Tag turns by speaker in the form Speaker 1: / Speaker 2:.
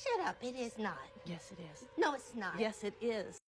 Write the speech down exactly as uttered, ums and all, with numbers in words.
Speaker 1: Shut up, it is not.
Speaker 2: Yes, it is.
Speaker 1: No, it's not.
Speaker 2: Yes, it is.